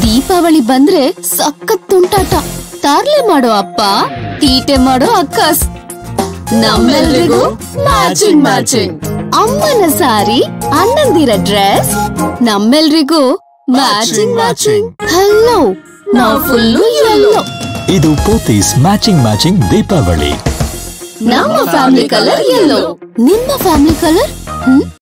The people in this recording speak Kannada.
ದೀಪಾವಳಿ ಬಂದ್ರೆ ಸಖತ್ ತುಂಟಾಟ. ತಾರ್ಲೆ ಮಾಡೋ ಅಪ್ಪ, ತೀಟೆ ಮಾಡೋ ಅಕ್ಕಸ್, ನಮ್ಮೆಲ್ರಿಗೂ ಮ್ಯಾಚಿಂಗ್ ಮ್ಯಾಚಿಂಗ್. ಅಮ್ಮನ ಸಾರಿ, ಅಣ್ಣಂದಿರ ಡ್ರೆಸ್, ನಮ್ಮೆಲ್ರಿಗೂ ಮ್ಯಾಚಿಂಗ್ ಮ್ಯಾಚಿಂಗ್. ಹಲೋ, ನಾವು ಫುಲ್ಲು ಯೆಲ್ಲೋ. ಇದು ಪೋತೀಸ್ ಮ್ಯಾಚಿಂಗ್ ದೀಪಾವಳಿ. ನಮ್ಮ ಫ್ಯಾಮಿಲಿ ಕಲರ್ ಯೆಲ್ಲೋ. ನಿಮ್ಮ ಫ್ಯಾಮಿಲಿ ಕಲರ್